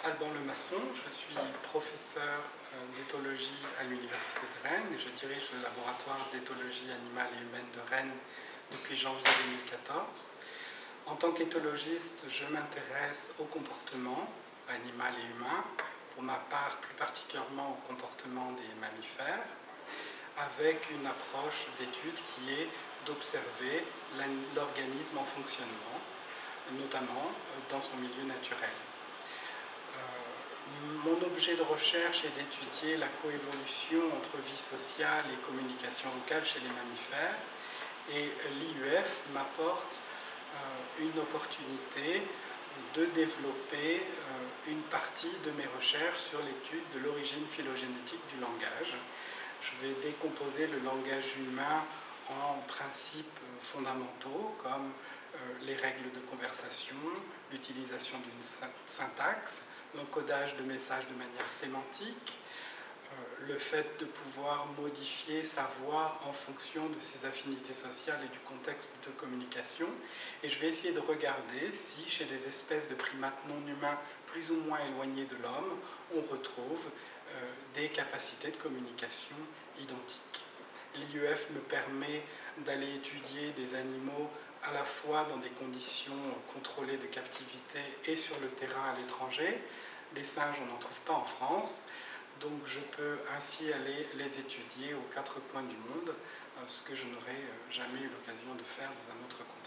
Alban Lemasson, je suis professeur d'éthologie à l'Université de Rennes et je dirige le laboratoire d'éthologie animale et humaine de Rennes depuis janvier 2014. En tant qu'éthologiste, je m'intéresse au comportement animal et humain, pour ma part plus particulièrement au comportement des mammifères, avec une approche d'étude qui est d'observer l'organisme en fonctionnement, notamment dans son milieu naturel. Mon objet de recherche est d'étudier la coévolution entre vie sociale et communication vocale chez les mammifères, et l'IUF m'apporte une opportunité de développer une partie de mes recherches sur l'étude de l'origine phylogénétique du langage. Je vais décomposer le langage humain en principes fondamentaux comme les règles de conversation, l'utilisation d'une syntaxe, l'encodage de messages de manière sémantique, le fait de pouvoir modifier sa voix en fonction de ses affinités sociales et du contexte de communication. Et je vais essayer de regarder si, chez des espèces de primates non humains plus ou moins éloignés de l'homme, on retrouve des capacités de communication identiques. L'IUF me permet d'aller étudier des animaux à la fois dans des conditions contrôlées de captivité et sur le terrain à l'étranger. Les singes, on n'en trouve pas en France, donc je peux ainsi aller les étudier aux quatre coins du monde, ce que je n'aurais jamais eu l'occasion de faire dans un autre contexte.